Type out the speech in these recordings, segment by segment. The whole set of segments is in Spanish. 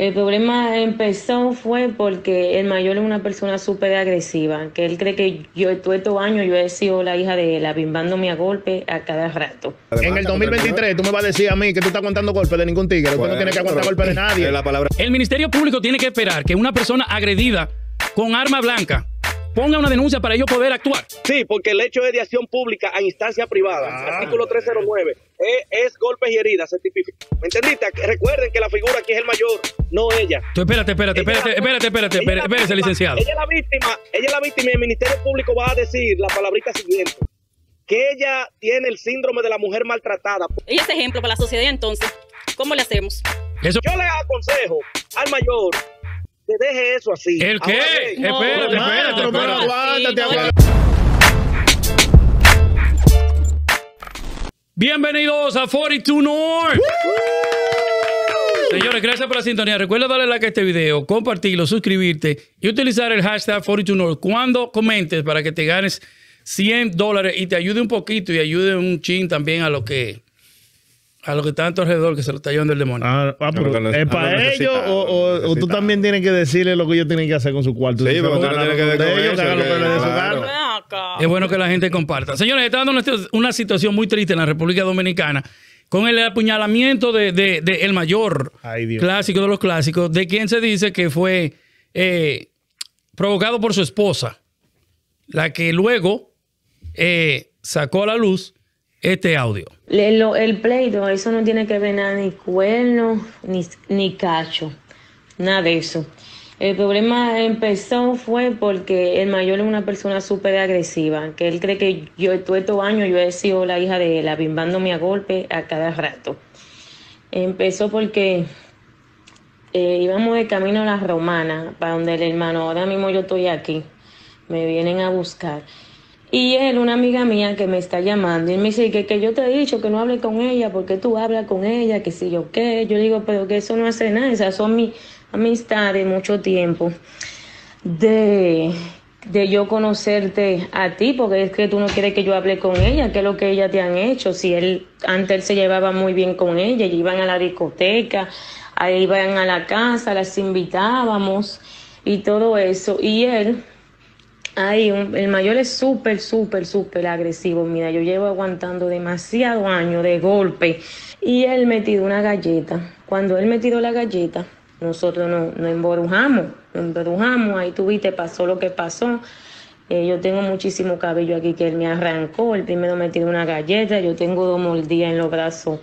El problema empezó fue porque el mayor es una persona súper agresiva, que él cree que yo todos estos años yo he sido la hija de él, abimbándome a golpe a cada rato. En el 2023 tú me vas a decir a mí que tú estás aguantando golpes de ningún tigre. Tú no tienes que aguantar golpes de nadie. El Ministerio Público tiene que esperar que una persona agredida con arma blanca ponga una denuncia para ellos poder actuar. Sí, porque el hecho es de acción pública a instancia privada. Artículo 309. Es golpes y heridas. ¿Me entendiste? Recuerden que la figura aquí es el mayor, no ella. Tú espérate, licenciado. Ella es la víctima y el Ministerio Público va a decir la palabrita siguiente. Que ella tiene el síndrome de la mujer maltratada. Ella es ejemplo para la sociedad, entonces, ¿cómo le hacemos? Eso. Yo le aconsejo al mayor que deje eso así. ¿El qué? Espérate. Aguántate. Bienvenidos a 42 North. Señores, gracias por la sintonía. Recuerda darle like a este video, compartirlo, suscribirte y utilizar el hashtag 42 North cuando comentes para que te ganes $100 y te ayude un poquito y ayude un chin también a lo que está a tu alrededor, que se lo está llevando el demonio. Pero ¿es para ellos o tú también tienes que decirle lo que ellos tienen que hacer con su cuarto? Sí, pero tú no tienes que decir ellos, que hagan lo que les dé su gana. Es bueno que la gente comparta. Señores, está dando una situación muy triste en la República Dominicana con el apuñalamiento de el mayor clásico de los clásicos, de quien se dice que fue provocado por su esposa, la que luego sacó a la luz este audio. El pleito, eso no tiene que ver nada, ni cuerno, ni cacho, nada de eso. El problema empezó fue porque el mayor es una persona súper agresiva, que él cree que yo todos estos años yo he sido la hija de él, abimbándome a golpe a cada rato. Empezó porque íbamos de camino a la Romana, para donde el hermano, ahora mismo yo estoy aquí, me vienen a buscar. Y él, una amiga mía que me está llamando, y me dice que yo te he dicho que no hable con ella, porque tú hablas con ella, que si yo qué. Yo digo, pero que eso no hace nada, esas son mis amistades, mucho tiempo de yo conocerte a ti, porque es que tú no quieres que yo hable con ella, que es lo que ella te han hecho. Si antes él se llevaba muy bien con ella, y iban a la discoteca, ahí iban a la casa, las invitábamos y todo eso, y él... el mayor es súper agresivo. Mira, yo llevo aguantando demasiado años de golpe. Y él me tiró una galleta. Cuando él me tiró la galleta, nosotros nos embrujamos. Ahí tú viste, pasó lo que pasó. Yo tengo muchísimo cabello aquí que él me arrancó. El primero me tiró una galleta. Yo tengo 2 mordidas en los brazos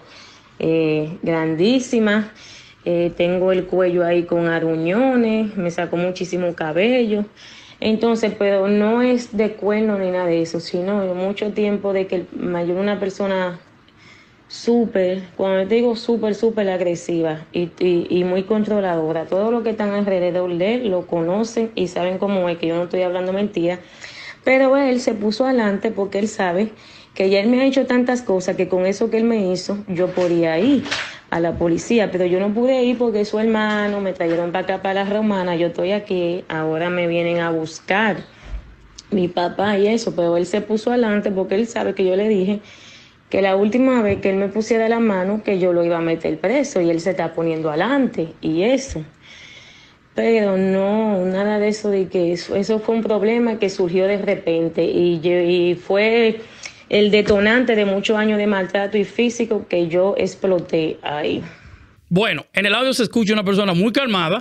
grandísimas. Tengo el cuello ahí con aruñones. Me sacó muchísimo cabello. Entonces, pero no es de cuerno ni nada de eso, sino mucho tiempo de que el mayor es una persona cuando te digo súper agresiva y muy controladora. Todos los que están alrededor de él lo conocen y saben cómo es, que yo no estoy hablando mentira. Pero él se puso adelante porque él sabe que ya él me ha hecho tantas cosas que con eso que él me hizo, yo podía ir a la policía, pero yo no pude ir porque su hermano me trajeron para acá, para la Romana. Yo estoy aquí, ahora me vienen a buscar mi papá y eso, pero él se puso adelante porque él sabe que yo le dije que la última vez que él me pusiera la mano, que yo lo iba a meter preso, y él se está poniendo adelante y eso. Pero no, nada de eso, de que eso fue un problema que surgió de repente y fue el detonante de muchos años de maltrato y físico que yo exploté ahí. Bueno, en el audio se escucha una persona muy calmada.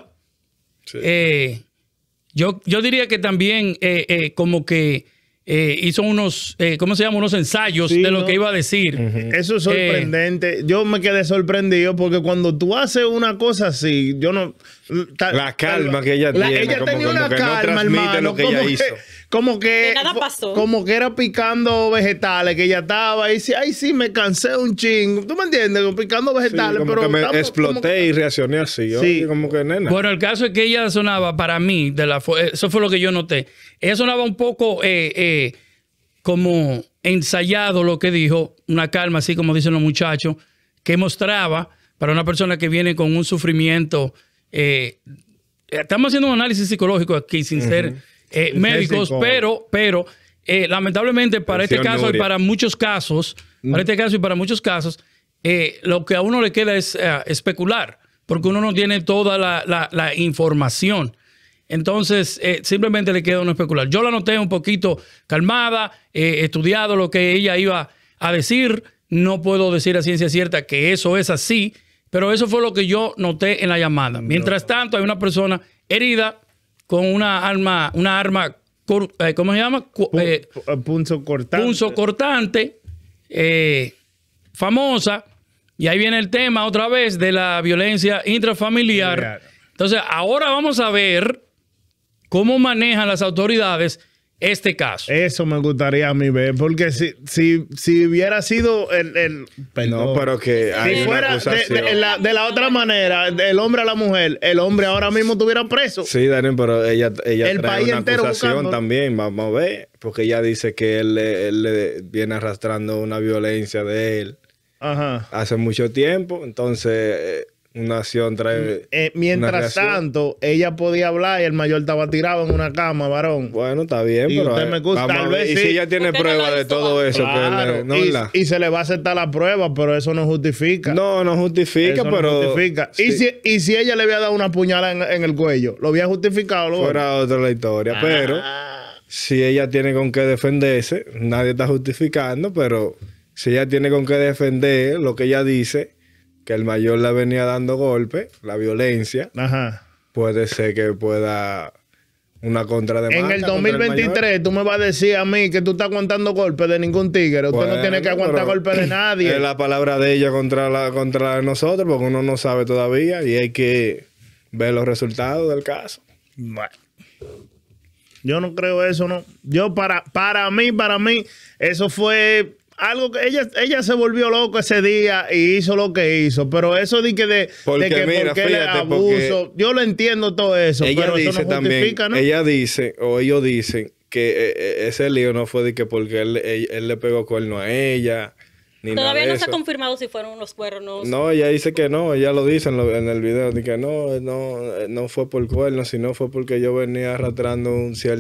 Sí. Yo diría que también como que hizo unos, ¿cómo se llama? Unos ensayos de lo que iba a decir. Eso es sorprendente. Yo me quedé sorprendido porque cuando tú haces una cosa así, yo no... La calma que ella tiene. Ella tenía una calma, hermano. Lo que ella hizo. Como que nada pasó. Como que era picando vegetales, que ella estaba y decía, ay, sí, me cansé un chingo. ¿Tú me entiendes? Picando vegetales. Sí, como pero que me exploté y reaccioné así. Sí. Como que, nena. Bueno, el caso es que ella sonaba, para mí, eso fue lo que yo noté. Ella sonaba un poco como ensayado lo que dijo, una calma, así como dicen los muchachos, que mostraba para una persona que viene con un sufrimiento. Estamos haciendo un análisis psicológico aquí, sin ser médicos, pero lamentablemente para este caso y para muchos casos, lo que a uno le queda es especular, porque uno no tiene toda la información. Entonces, simplemente le queda uno especular. Yo la noté un poquito calmada, estudiado lo que ella iba a decir. No puedo decir a ciencia cierta que eso es así, pero eso fue lo que yo noté en la llamada. Mientras tanto, hay una persona herida con una arma, ¿cómo se llama? Punzo cortante. Punzo cortante, famosa. Y ahí viene el tema otra vez de la violencia intrafamiliar. Entonces, ahora vamos a ver cómo manejan las autoridades este caso. Eso me gustaría a mí ver, porque si hubiera sido el no, pero que hay si fuera de la otra manera, el hombre a la mujer, el hombre ahora mismo estuviera preso. Sí, Daniel, pero ella el trae país una entero acusación buscando. también, vamos a ver, porque ella dice que él le viene arrastrando una violencia de él hace mucho tiempo, entonces una acción trae mientras tanto, ella podía hablar y el mayor estaba tirado en una cama, varón. Bueno, está bien, y pero usted me gusta, tal vez y si ella tiene pruebas de todo eso, claro, que y se le va a aceptar la prueba, pero eso no justifica. No justifica, eso pero no justifica. Sí. Y si ella le había dado una puñalada en el cuello, ¿lo había justificado? Fuera otra la historia, pero si ella tiene con qué defenderse, nadie está justificando, pero si ella tiene con qué defender lo que ella dice, que el mayor le venía dando golpes, la violencia, puede ser que pueda una contrademanda. En el 2023 tú me vas a decir a mí que tú estás aguantando golpes de ningún tigre. Usted no tiene que aguantar golpes de nadie. Es la palabra de ella contra la de nosotros, porque uno no sabe todavía y hay que ver los resultados del caso. Bueno. Yo no creo eso, no. Yo para mí, eso fue algo que ella se volvió loco ese día y hizo lo que hizo, pero eso de que porque el abuso, yo lo entiendo todo eso, ella pero dice eso no también, justifica, ¿no? Ella dice, o ellos dicen que ese lío no fue de que porque él le pegó cuerno a ella, ni Todavía nada de no se ha eso. confirmado si fueron unos cuernos. No, ella dice que no, ella lo dice en el video, de que no fue por cuerno, sino fue porque yo venía arrastrando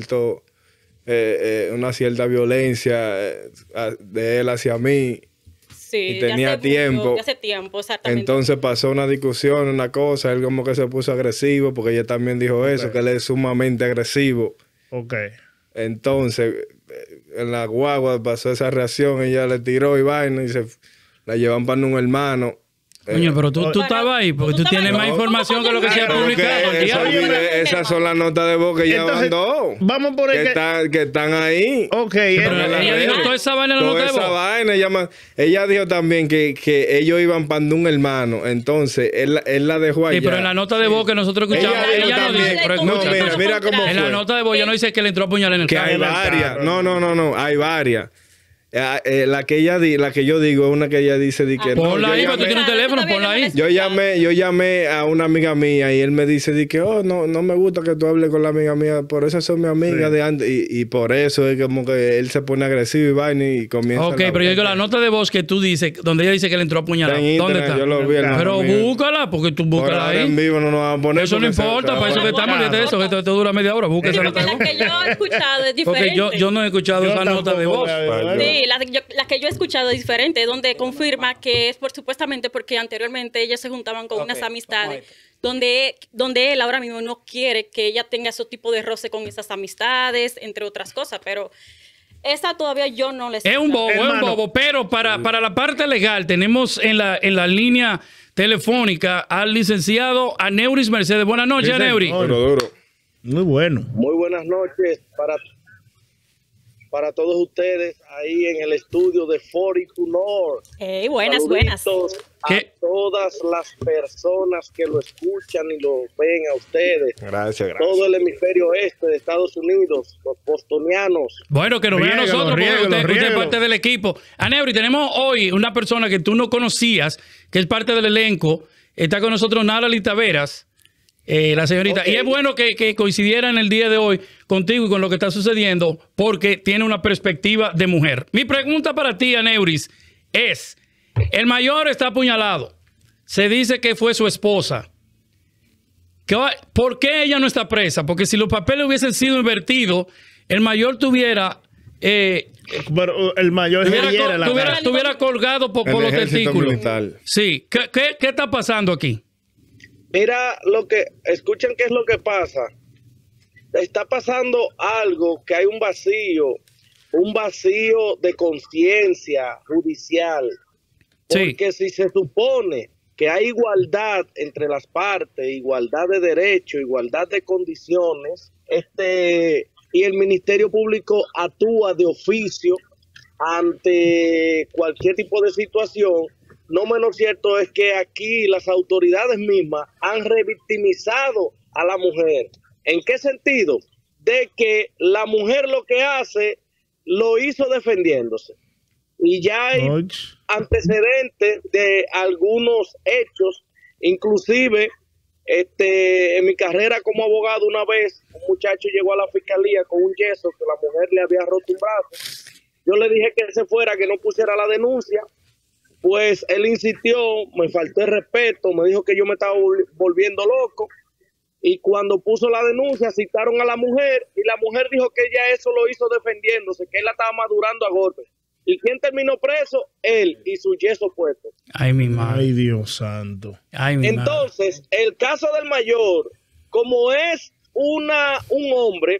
una cierta violencia de él hacia mí. Sí, y tenía tiempo. Hace tiempo, exactamente. Entonces pasó una discusión, una cosa, él como que se puso agresivo, porque ella también dijo eso, que él es sumamente agresivo. Entonces, en la guagua pasó esa reacción, ella le tiró y vaina y la llevan para un hermano. Coño, pero tú estabas ahí, porque tú tienes más información que lo que se ha publicado. Esas son las notas de voz que ella mandó. Vamos por el que están ahí. Pero ella dijo toda esa vaina en la nota de voz. Toda esa vaina. Ella dijo también que ellos iban para un hermano. Entonces, él la dejó allá. Sí, pero en la nota de voz que nosotros escuchamos, ella no dice. Pero escucha, mira cómo fue. En la nota de voz ya no dice que le entró a puñalar en el carro. Que hay varias. No, hay varias. La que yo digo es una que ella dice de que ponla ahí, tú tienes un teléfono, ponla ahí. Yo llamé a una amiga mía y él me dice de que no me gusta que tú hables con la amiga mía, por eso son mi amiga de antes y por eso es como que él se pone agresivo y vaina y comienza. Ok, pero yo digo la nota de voz que tú dices, donde ella dice que le entró a puñalar. ¿Dónde está? Yo lo vi, pero búscala, porque tú búscala ahí. En vivo no nos vamos a poner. Eso no importa, para eso que estamos, olvídate de eso, que esto dura media hora, busca esa nota de voz. La que yo he escuchado es diferente. Porque yo no he escuchado esa nota de voz. Sí, la que yo he escuchado es diferente, donde confirma que es supuestamente porque anteriormente ellos se juntaban con unas amistades, donde él ahora mismo no quiere que ella tenga ese tipo de roce con esas amistades, entre otras cosas, pero esa todavía yo no le sé. Es un bobo, pero para la parte legal tenemos en la línea telefónica al licenciado Aneuris Mercedes. Buenas noches, Aneuris. Muy bueno. Muy buenas noches para todos ustedes ahí en el estudio de 42 North. Buenas. A todas las personas que lo escuchan y lo ven a ustedes. Gracias. Todo el hemisferio este de Estados Unidos, los bostonianos. Bueno, que nos vean a nosotros, porque usted es parte del equipo. Aneuris, tenemos hoy una persona que tú no conocías, que es parte del elenco. Está con nosotros Natalie Taveras. La señorita. Okay. Y es bueno que coincidiera en el día de hoy contigo y con lo que está sucediendo, porque tiene una perspectiva de mujer. Mi pregunta para ti, Aneuris, es: el mayor está apuñalado. Se dice que fue su esposa. ¿Por qué ella no está presa? Porque si los papeles hubiesen sido invertidos, el mayor tuviera... pero el mayor tuviera colgado por los testículos. Militar. Sí. ¿Qué está pasando aquí? Mira escuchen qué es lo que pasa. Está pasando algo, que hay un vacío de conciencia judicial. Sí. Porque si se supone que hay igualdad entre las partes, igualdad de derechos, igualdad de condiciones, y el Ministerio Público actúa de oficio ante cualquier tipo de situación, no menos cierto es que aquí las autoridades mismas han revictimizado a la mujer. ¿En qué sentido? De que la mujer lo que hace, lo hizo defendiéndose. Y ya hay antecedentes de algunos hechos, inclusive en mi carrera como abogado, una vez un muchacho llegó a la fiscalía con un yeso que la mujer le había roto un brazo. Yo le dije que se fuera, que no pusiera la denuncia. Pues él insistió, me faltó el respeto, me dijo que yo me estaba volviendo loco. Y cuando puso la denuncia, citaron a la mujer y la mujer dijo que ella eso lo hizo defendiéndose, que él la estaba madurando a golpes. ¿Y quién terminó preso? Él y su yeso puesto. Ay, mi madre. Ay, Dios santo. Ay, mi Entonces, el caso del mayor, como es un hombre,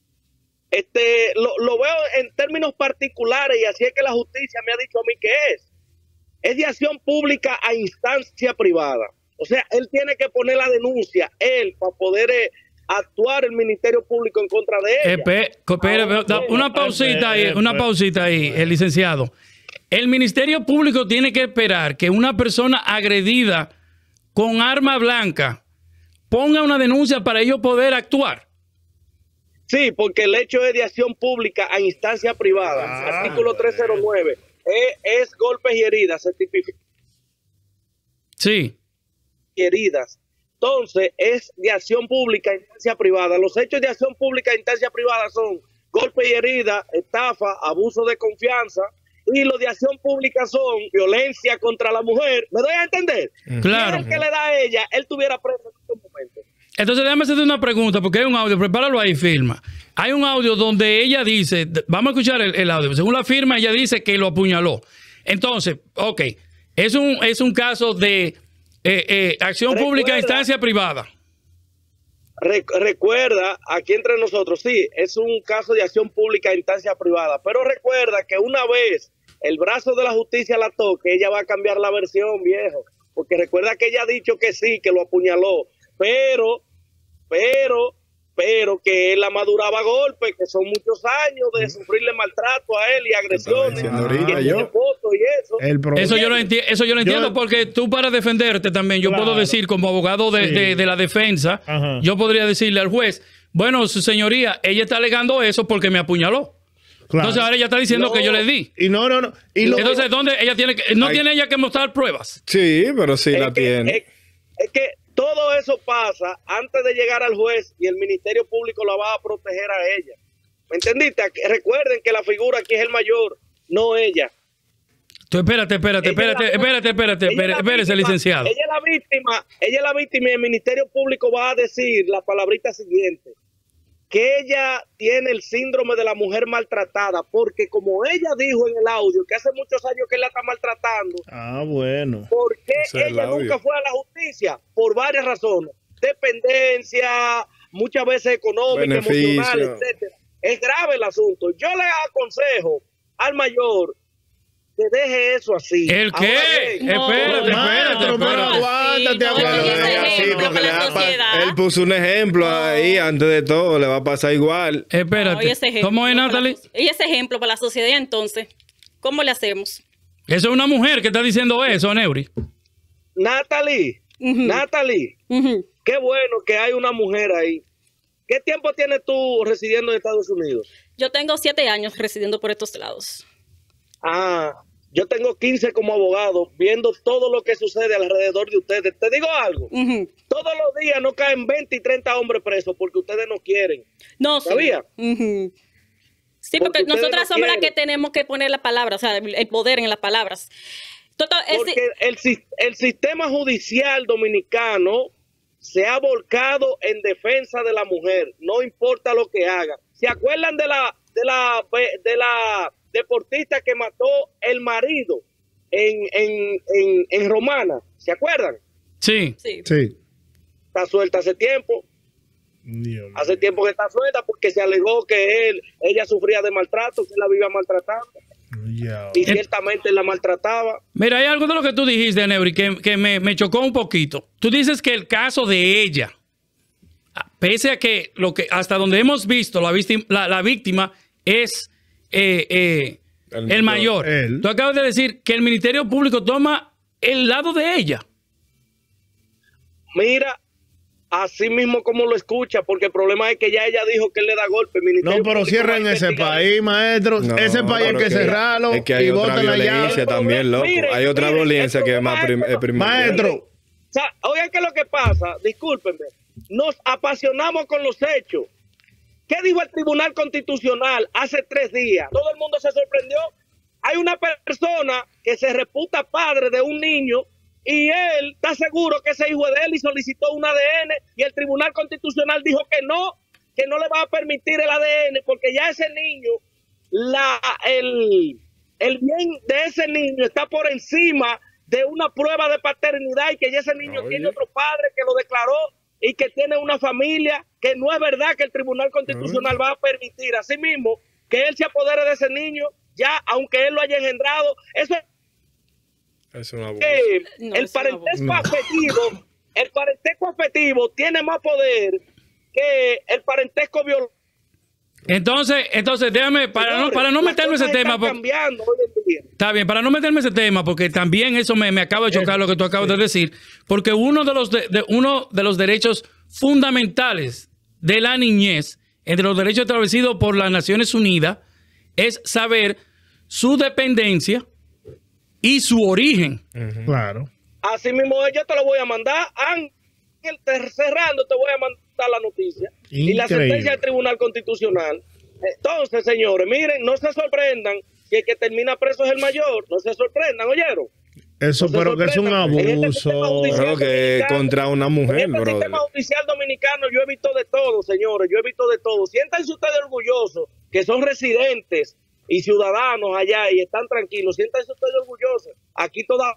lo veo en términos particulares y así es que la justicia me ha dicho a mí que es de acción pública a instancia privada. O sea, él tiene que poner la denuncia, él, para poder actuar el Ministerio Público en contra de ella. Una pausita ahí, el licenciado. El Ministerio Público tiene que esperar que una persona agredida con arma blanca ponga una denuncia para ellos poder actuar. Sí, porque el hecho es de acción pública a instancia privada. Artículo 309. Es golpes y heridas, se tipifica. Sí. Heridas. Entonces, es de acción pública a instancia privada. Los hechos de acción pública a instancia privada son golpe y herida, estafa, abuso de confianza, y los de acción pública son violencia contra la mujer. ¿Me doy a entender? Claro. Si es el que le da a ella, él tuviera preso en estos momentos. Entonces, déjame hacerte una pregunta, porque hay un audio, prepáralo ahí, firma. Hay un audio donde ella dice, vamos a escuchar el audio, según la firma, ella dice que lo apuñaló. Entonces, ok, es un caso de acción pública a instancia privada. Recuerda, aquí entre nosotros, sí, es un caso de acción pública a instancia privada, pero recuerda que una vez el brazo de la justicia la toque, ella va a cambiar la versión, viejo, porque recuerda que ella ha dicho que sí, que lo apuñaló, pero que él la maduraba a golpe, que son muchos años de sufrirle maltrato a él y agresiones, fotos y eso. Eso yo lo entiendo porque tú para defenderte también, yo puedo decir como abogado de la defensa, yo podría decirle al juez, bueno, su señoría, ella está alegando eso porque me apuñaló. Claro. Entonces ahora ella está diciendo que yo le di. Entonces, ¿dónde ella tiene que, tiene ella que mostrar pruebas? Sí, pero sí la tiene. Es que todo eso pasa antes de llegar al juez y el Ministerio Público la va a proteger a ella. ¿Me entendiste? Recuerden que la figura aquí es el mayor, no ella. Tú espérate, licenciado. Ella es la víctima y el Ministerio Público va a decir la palabrita siguiente, que ella tiene el síndrome de la mujer maltratada, porque como ella dijo en el audio, que hace muchos años que él la está maltratando. Bueno. ¿Por qué ella nunca fue a la justicia? Por varias razones. Dependencia, muchas veces económica, emocional, etcétera. Es grave el asunto. Yo le aconsejo al mayor que deje eso así. ¿El qué? Espérate. Él puso un ejemplo ahí, antes de todo, le va a pasar igual. Espérate. ¿Cómo es, Natalie? Y ese ejemplo para la sociedad, entonces, ¿cómo le hacemos? Eso es una mujer que está diciendo eso, Neuri. Natalie, qué bueno que hay una mujer ahí. ¿Qué tiempo tienes tú residiendo en Estados Unidos? Yo tengo 7 años residiendo por estos lados. Yo tengo 15 como abogado, viendo todo lo que sucede alrededor de ustedes. Te digo algo, todos los días no caen 20 y 30 hombres presos porque ustedes no quieren. No, ¿sabía? Sí, porque nosotras somos las que tenemos que poner la palabra, o sea, el poder en las palabras. Porque el sistema judicial dominicano se ha volcado en defensa de la mujer, no importa lo que haga. ¿Se acuerdan de la deportista que mató el marido en Romana? ¿Se acuerdan? Sí. está suelta hace tiempo. Hace tiempo que está suelta porque se alegó que ella sufría de maltrato, que él la vivía maltratando. Y ciertamente la maltrataba. Mira, hay algo de lo que tú dijiste, Neuri, que me chocó un poquito. Tú dices que el caso de ella, pese a que hasta donde hemos visto, la víctima es el mayor. Tú acabas de decir que el Ministerio Público toma el lado de ella. Mira, así mismo como lo escucha, porque el problema es que ya ella dijo que él le da golpe. No, pero cierren ese país, maestro. No, ese país hay que cerrarlo. Es que hay otra violencia también, loco. Hay otra violencia que es más primordial. Maestro. O sea, oigan, ¿qué es lo que pasa? Discúlpenme. Nos apasionamos con los hechos. ¿Qué dijo el Tribunal Constitucional hace 3 días? Todo el mundo se sorprendió. Hay una persona que se reputa padre de un niño y él está seguro que ese hijo es de él y solicitó un ADN y el Tribunal Constitucional dijo que no le va a permitir el ADN porque ya ese niño, el bien de ese niño está por encima de una prueba de paternidad y que ya ese niño tiene otro padre que lo declaró y que tiene una familia, que no es verdad que el Tribunal Constitucional va a permitir así mismo que él se apodere de ese niño, ya aunque él lo haya engendrado. Eso es una el parentesco afectivo, el parentesco afectivo tiene más poder que el parentesco biológico. Entonces, déjame, para no meterme en ese tema. Está bien, para no meterme en ese tema, porque también eso me acaba de chocar lo que tú acabas de decir, porque uno de los derechos fundamentales de la niñez, entre los derechos establecidos por las Naciones Unidas, es saber su dependencia y su origen. Claro. Así mismo yo te lo voy a mandar. Ángel, cerrando, te voy a mandar la noticia. Increíble. Y la sentencia del Tribunal Constitucional. Entonces, señores, miren, no se sorprendan si el que termina preso es el mayor. No se sorprendan, ¿oyeron? Eso, no pero que es un abuso. Creo que contra una mujer, en este sistema judicial dominicano yo he visto de todo, señores. Yo he visto de todo. Siéntanse ustedes orgullosos que son residentes y ciudadanos allá y están tranquilos. Siéntanse ustedes orgullosos. Aquí toda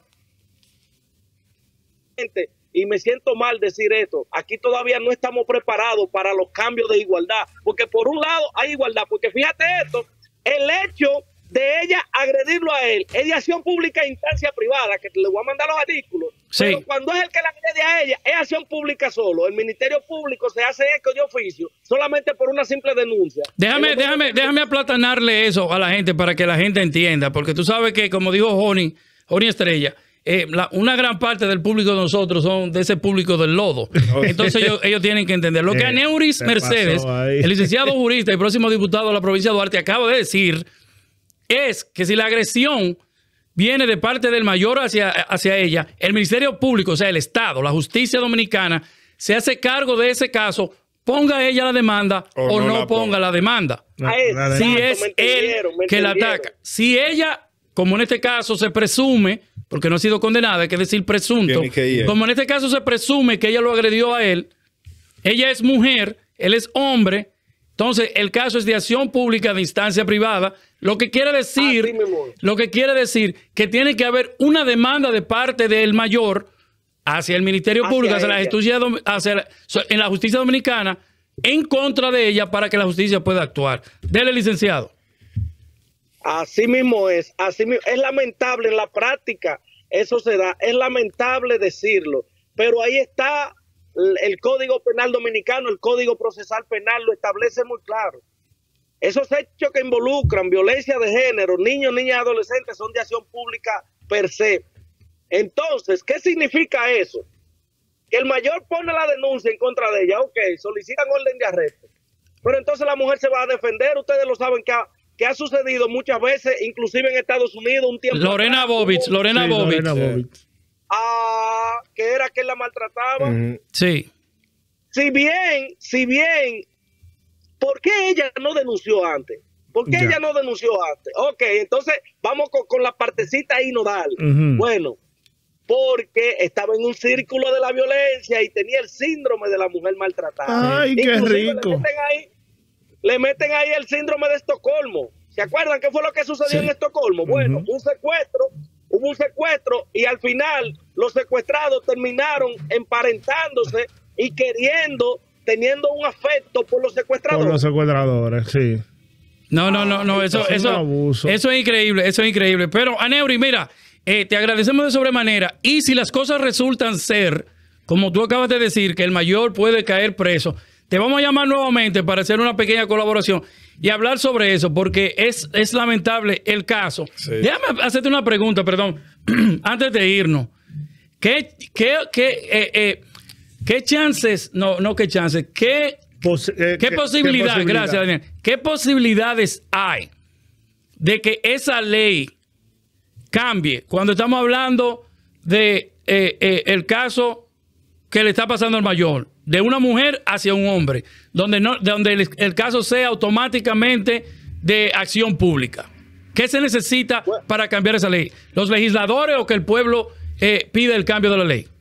gente, y me siento mal decir esto, aquí todavía no estamos preparados para los cambios de igualdad, porque por un lado hay igualdad, porque fíjate esto, el hecho de ella agredirlo a él es de acción pública e instancia privada, que le voy a mandar los artículos, sí. Pero cuando es el que la agrede a ella, es acción pública solo. El Ministerio Público se hace eco de oficio solamente por una simple denuncia. Déjame aplatanarle eso a la gente para que la gente entienda, porque tú sabes que, como dijo Joni Estrella, una gran parte del público de nosotros son de ese público del lodo. Entonces ellos tienen que entender. Lo que Aneuris Mercedes, el licenciado jurista y próximo diputado de la provincia de Duarte, acaba de decir es que si la agresión viene de parte del mayor hacia ella, el Ministerio Público, o sea, el Estado, la justicia dominicana, se hace cargo de ese caso, ponga ella la demanda o no ponga la demanda. Si es él que la ataca. Si ella, como en este caso se presume, porque no ha sido condenada, hay que decir presunto, como en este caso se presume que ella lo agredió a él, ella es mujer, él es hombre, entonces el caso es de acción pública de instancia privada, lo que quiere decir que tiene que haber una demanda de parte del mayor hacia el Ministerio Público, hacia en la justicia dominicana, en contra de ella para que la justicia pueda actuar. Dele, licenciado. Así mismo es, es lamentable en la práctica, eso se da, es lamentable decirlo, pero ahí está el Código Penal Dominicano, el Código Procesal Penal lo establece muy claro. Esos hechos que involucran violencia de género, niños, niñas y adolescentes son de acción pública per se. Entonces, ¿qué significa eso? Que el mayor pone la denuncia en contra de ella, ok, solicitan orden de arresto, pero entonces la mujer se va a defender, ustedes lo saben que ha sucedido muchas veces, inclusive en Estados Unidos, un tiempo. Lorena Bobbitt. Que era que la maltrataba. Sí. Si bien, ¿por qué ella no denunció antes? ¿Por qué ella no denunció antes? Ok, entonces vamos con la partecita ahí nodal. Bueno, porque estaba en un círculo de la violencia y tenía el síndrome de la mujer maltratada. Ay, qué rico. Le meten ahí el síndrome de Estocolmo. ¿Se acuerdan qué fue lo que sucedió en Estocolmo? Bueno, hubo un secuestro y al final los secuestrados terminaron emparentándose y teniendo un afecto por los secuestradores. Por los secuestradores, sí. No, eso es increíble, eso es increíble. Pero, Aneuri, mira, te agradecemos de sobremanera. Y si las cosas resultan ser, como tú acabas de decir, que el mayor puede caer preso, te vamos a llamar nuevamente para hacer una pequeña colaboración y hablar sobre eso, porque es lamentable el caso. Sí. Déjame hacerte una pregunta, perdón, antes de irnos. ¿Qué chances, qué posibilidad, gracias, Daniel, qué posibilidades hay de que esa ley cambie cuando estamos hablando de el caso que le está pasando al mayor, de una mujer hacia un hombre, donde el caso sea automáticamente de acción pública? ¿Qué se necesita para cambiar esa ley? ¿Los legisladores o que el pueblo pide el cambio de la ley?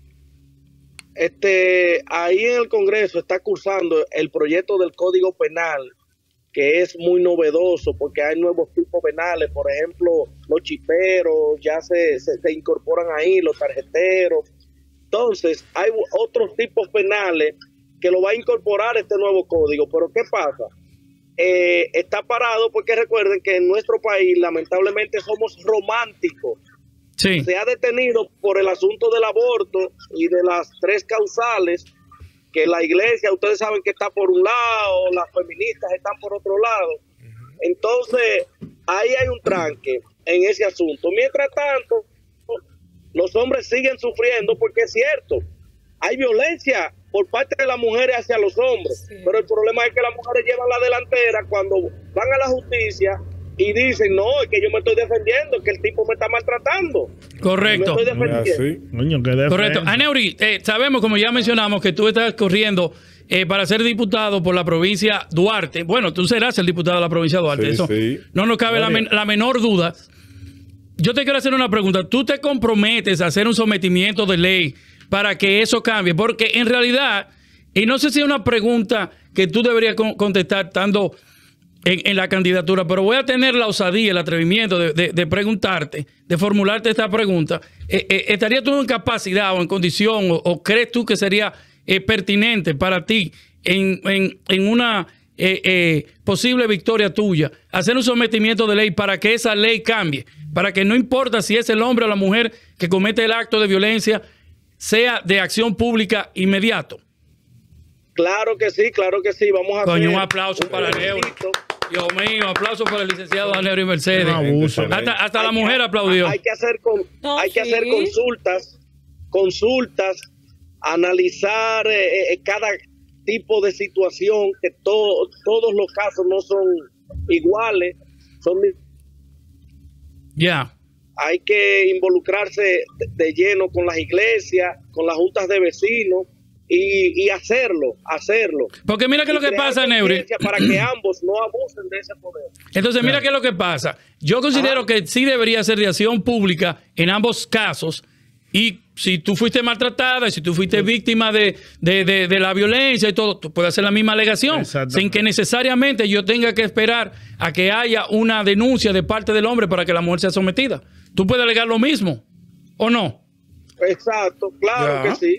Ahí en el Congreso está cursando el proyecto del Código Penal, que es muy novedoso porque hay nuevos tipos penales. Por ejemplo, los chiperos ya se incorporan ahí, los tarjeteros. Entonces, hay otros tipos penales que lo va a incorporar este nuevo código. Pero ¿qué pasa? Está parado porque recuerden que en nuestro país lamentablemente somos románticos. Sí. Se ha detenido por el asunto del aborto y de las 3 causales, que la iglesia, ustedes saben que está por un lado, las feministas están por otro lado. Entonces, ahí hay un tranque en ese asunto. Mientras tanto, los hombres siguen sufriendo porque es cierto, hay violencia por parte de las mujeres hacia los hombres, pero el problema es que las mujeres llevan la delantera cuando van a la justicia y dicen, no, es que yo me estoy defendiendo, que el tipo me está maltratando. Correcto. Me estoy defendiendo. Correcto. Aneuri, sabemos, como ya mencionamos, que tú estás corriendo para ser diputado por la provincia Duarte. Bueno, tú serás el diputado de la provincia Duarte. Sí, eso no nos cabe la menor duda. Yo te quiero hacer una pregunta. ¿Tú te comprometes a hacer un sometimiento de ley para que eso cambie? Porque en realidad, y no sé si es una pregunta que tú deberías contestar estando en la candidatura, pero voy a tener la osadía, el atrevimiento de preguntarte, de formularte esta pregunta. ¿Estarías tú en capacidad o en condición o crees tú que sería pertinente para ti en una posible victoria tuya hacer un sometimiento de ley para que esa ley cambie? Para que no importa si es el hombre o la mujer que comete el acto de violencia, sea de acción pública inmediato. Claro que sí, vamos a hacer un aplauso para Aneuri. Dios mío, aplauso para el licenciado Aneuri Mercedes. Hasta la mujer aplaudió. Hay que hacer consultas, analizar cada tipo de situación, que todos los casos no son iguales, Hay que involucrarse de lleno con las iglesias, con las juntas de vecinos y hacerlo. Porque mira que lo que pasa, Aneuri, para que ambos no abusen de ese poder. Entonces, mira que lo que pasa. Yo considero que sí debería ser de acción pública en ambos casos. Y si tú fuiste maltratada, si tú fuiste víctima de la violencia y todo, tú puedes hacer la misma alegación sin que necesariamente yo tenga que esperar a que haya una denuncia de parte del hombre para que la mujer sea sometida. Tú puedes alegar lo mismo, ¿o no? Exacto, claro que sí.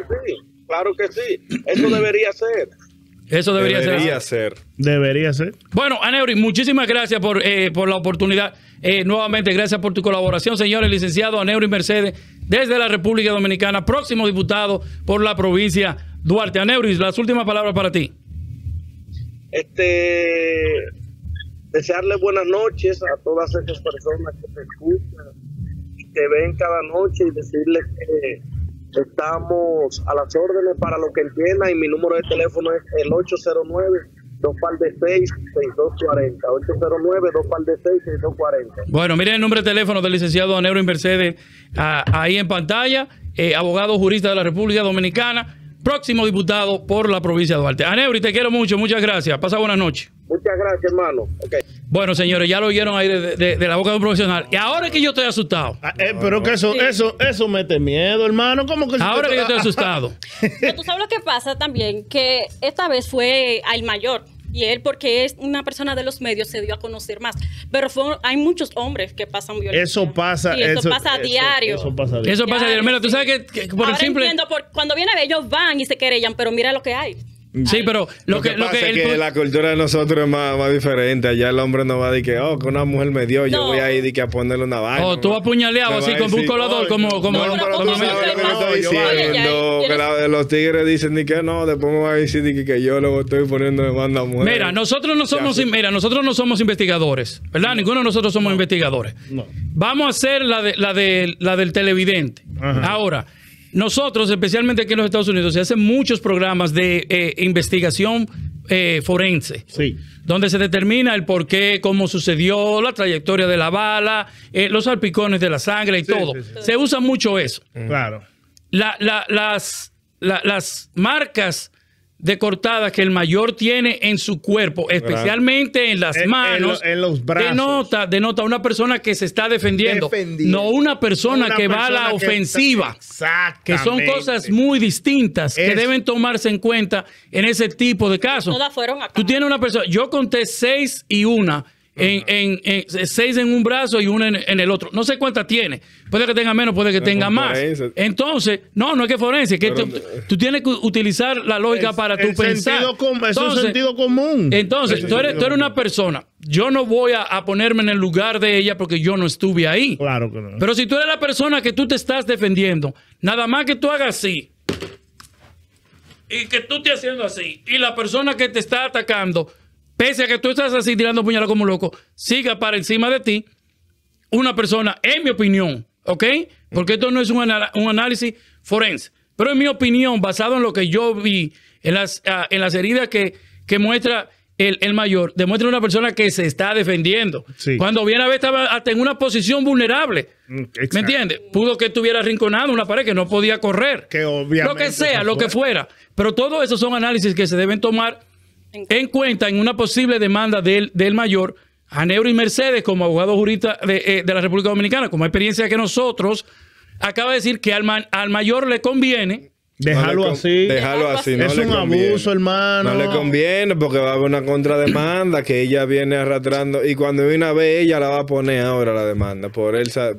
Eso debería ser. Eso debería ser. Debería ser. Bueno, Aneuri, muchísimas gracias por la oportunidad. Nuevamente, gracias por tu colaboración, señores. Licenciado Aneuri Mercedes, desde la República Dominicana, próximo diputado por la provincia Duarte. Aneuri, las últimas palabras para ti. Desearle buenas noches a todas esas personas que te escuchan y que ven cada noche, y decirles que estamos a las órdenes para lo que entiendan, y mi número de teléfono es el 809-2-6-6240. 809-2-6-6240. Bueno, miren el número de teléfono del licenciado Aneuri Mercedes ahí en pantalla, abogado jurista de la República Dominicana, próximo diputado por la provincia de Duarte. Aneuri, te quiero mucho, muchas gracias. Pasa buenas noches. Muchas gracias, hermano. Okay. Bueno, señores, ya lo oyeron ahí de la boca de un profesional. Y ahora es que yo estoy asustado. Pero que eso mete miedo, hermano. ¿Cómo que ahora que yo estoy asustado? Pero tú sabes lo que pasa también, que esta vez fue al mayor. Y él, porque es una persona de los medios, se dio a conocer más. Pero hay muchos hombres que pasan violencia. Eso pasa. Sí, eso pasa a diario. Eso pasa a diario. Eso pasa a diario. Mira, tú sabes que por el Ahora simple... entiendo, cuando viene a ver, ellos van y se querellan, pero mira lo que hay. Sí, pero Lo que pasa es que la cultura de nosotros es más diferente. Allá el hombre no va a decir que, que una mujer me dio, yo voy a ir a ponerle una vaina. O tú apuñaleado así con un colador como... No, pero tú sabes lo que yo estoy diciendo, que los tigres dicen ni que no, después me va a decir que yo luego estoy poniendo demanda a mujer. Mira, nosotros no somos investigadores, ¿verdad? Ninguno de nosotros somos investigadores. No. Vamos a hacer la del televidente. Ajá. Ahora, nosotros, especialmente aquí en los Estados Unidos, se hacen muchos programas de investigación forense. Sí. Donde se determina el por qué, cómo sucedió, la trayectoria de la bala, los salpicones de la sangre y todo. sí, sí. Se usa mucho eso. Claro. Las marcas de cortadas que el mayor tiene en su cuerpo, especialmente en las manos, en los brazos. denota una persona que se está defendiendo, no una persona que va a la ofensiva. Exactamente. Que son cosas muy distintas que deben tomarse en cuenta en ese tipo de casos. Todas fueron acá. Tú tienes una persona, yo conté 6 y 1. 6 en un brazo y 1 en el otro. No sé cuántas tiene. Puede que tenga menos, puede que tenga más. Forense. Entonces, no es que forense, es que tú tienes que utilizar la lógica para tu pensar. Eso es sentido común. Entonces, tú eres una persona. Yo no voy a ponerme en el lugar de ella porque yo no estuve ahí. Claro que no. Pero si tú eres la persona que tú te estás defendiendo, nada más que tú hagas así y que tú estés haciendo así y la persona que te está atacando, pese a que tú estás así tirando puñaladas como loco, siga para encima de ti, una persona, en mi opinión, ¿ok? Porque esto no es un análisis forense, pero en mi opinión, basado en lo que yo vi, en las heridas que muestra el mayor, demuestra una persona que se está defendiendo. Sí. Cuando viene a ver, estaba hasta en una posición vulnerable. Exacto. ¿Me entiendes? Pudo que estuviera arrinconado en una pared, que no podía correr. Que obviamente lo que sea, lo que fuera. Pero todo eso son análisis que se deben tomar en cuenta en una posible demanda del mayor a Neuro y Mercedes como abogado jurista de la República Dominicana, como experiencia que nosotros, acaba de decir que al mayor le conviene Déjalo así. Déjalo así. No es le un conviene. abuso, hermano. No le conviene porque va a haber una contrademanda que ella viene arrastrando y cuando viene a ver ella la va a poner ahora la demanda por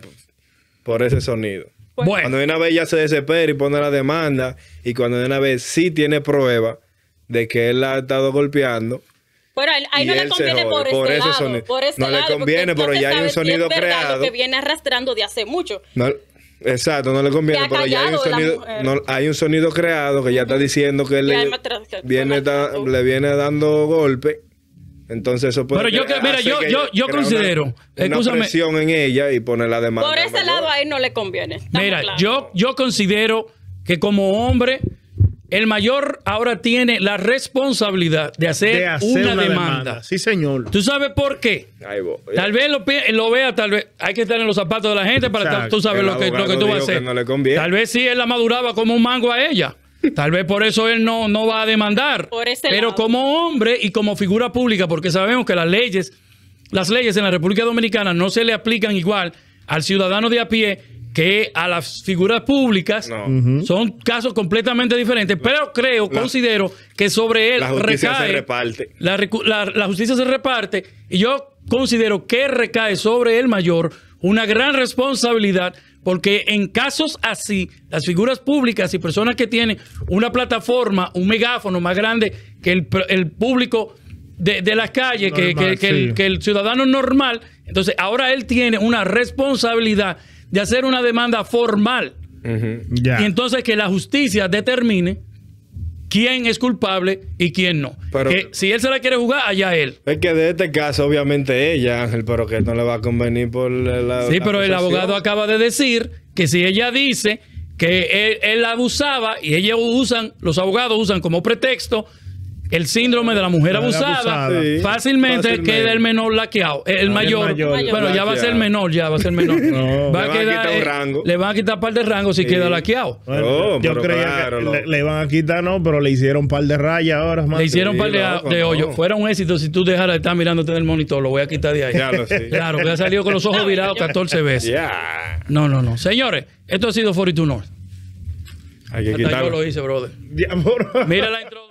ese sonido. Bueno. Cuando viene a ver ella se desespera y pone la demanda y cuando viene a ver sí tiene prueba de que él la ha estado golpeando. Pero ahí no le conviene por ese lado. Por ese no lado, le conviene, pero ya hay un sonido es verdad, creado. Lo que viene arrastrando de hace mucho. No, exacto, no le conviene, pero ya hay un sonido, hay un sonido creado que ya está diciendo que él le viene dando golpe. Entonces eso puede pero yo considero una presión en ella y poner la demanda. Por ese lado a él no le conviene. Mira, yo considero que como hombre el mayor ahora tiene la responsabilidad de hacer una demanda. Sí, señor. ¿Tú sabes por qué? Tal vez lo vea, tal vez hay que estar en los zapatos de la gente para tú sabes lo que tú vas a hacer. No le conviene. Tal vez sí él la maduraba como un mango a ella. Tal vez por eso él no va a demandar. Pero como hombre y como figura pública, porque sabemos que las leyes en la República Dominicana no se le aplican igual al ciudadano de a pie que a las figuras públicas. No. Son casos completamente diferentes, pero considero que sobre él la justicia recae, se reparte. La justicia se reparte y yo considero que recae sobre el mayor una gran responsabilidad, porque en casos así, las figuras públicas y personas que tienen una plataforma, un megáfono más grande que el público de las calles, normal, que el ciudadano normal, entonces ahora él tiene una responsabilidad de hacer una demanda formal. Y entonces que la justicia determine quién es culpable y quién no. Pero que si él se la quiere jugar, allá él. Es que de este caso, obviamente ella, Ángel, pero que no le va a convenir por la sí, pero el abogado acaba de decir que si ella dice que él abusaba y los abogados usan como pretexto el síndrome de la mujer abusada, sí, fácilmente queda el menor laqueado. El mayor. Bueno, ya va a ser menor, No, va a quedar un rango. Le van a quitar un par de rangos si queda laqueado. Bueno, yo creía que le iban a quitar, pero le hicieron un par de rayas ahora. Le hicieron un par de hoyos. Fuera un éxito si tú dejaras de estar mirándote en el monitor, lo voy a quitar de ahí. Claro, que ha salido con los ojos virados 14 veces. No. Señores, esto ha sido 42 North. Hay que quitarlo. Yo lo hice, brother. Mira la introducción.